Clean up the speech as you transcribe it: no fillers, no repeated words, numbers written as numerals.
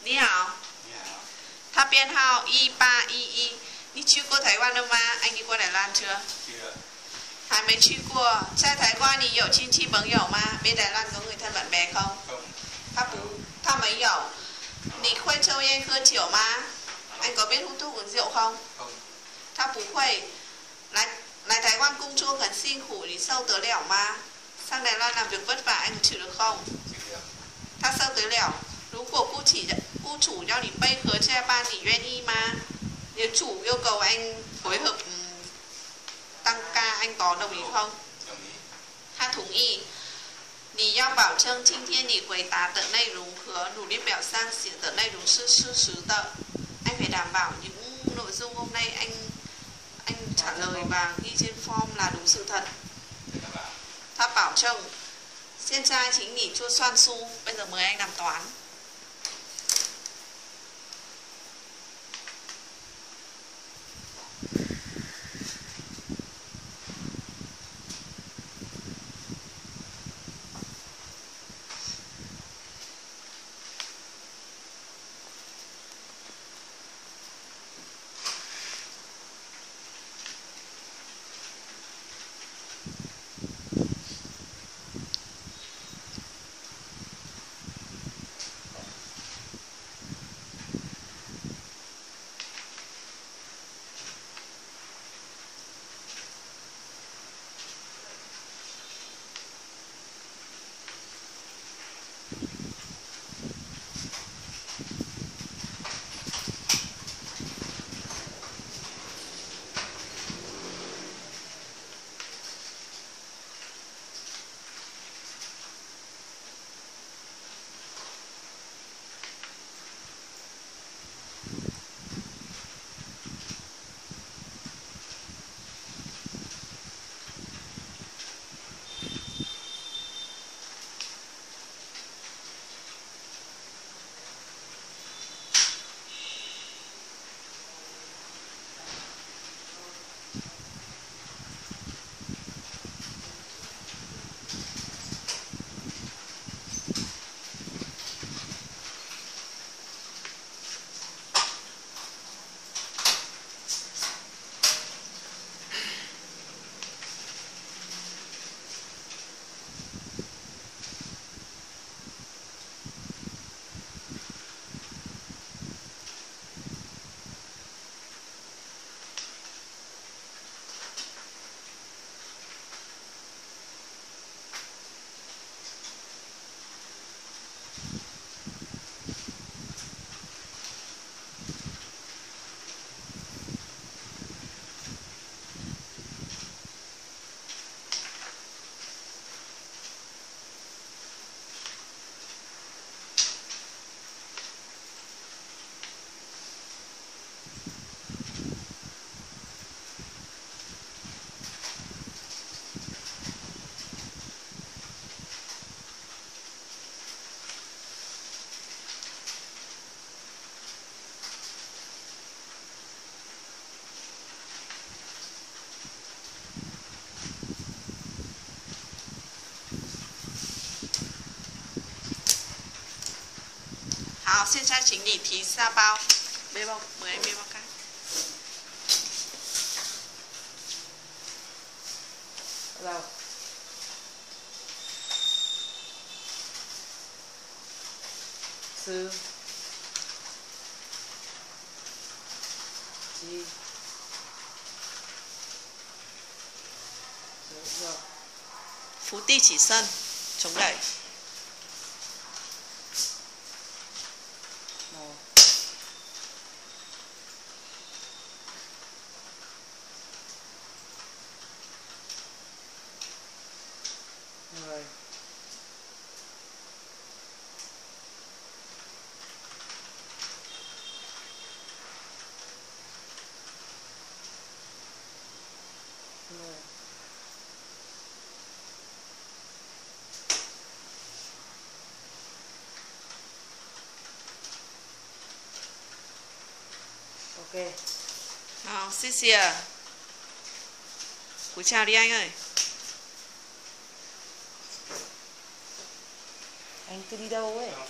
你好，他编号1811。你去过台湾了吗？anh đi qua Đài Loan chưa?还没去过。在台湾你有亲戚朋友吗？bên Đài Loan có người thân bạn bè không?他没有。你会抽烟喝酒吗？ Anh có biết hút thuốc uống rượu không?他不会。来台湾工作很辛苦，你受得了吗？ Sang Đài Loan làm việc vất vả anh có chịu được không? 他受得了。如果雇主要你配合加班，你愿意吗？ Nếu chủ yêu cầu anh phối hợp tăng ca, anh có đồng ý không? 他同意。你要保证今天你回答的内容和履历表上写的内容是事实的。Anh phải đảm bảo những nội dung hôm nay anh trả lời và ghi trên form là đúng sự thật. 他保证。现在请你做算术。Bây giờ mời anh làm toán. Hào, 现在请你提下包，背包，mời anh背包cái. Rồi. Sư. Chi. Rồi. Phú Ti chỉ sân, chống đẩy. Rồi. Rồi. Ok. Nào, xì xìa. Cúi chào đi anh ơi. Anh cứ đi đâu ấy?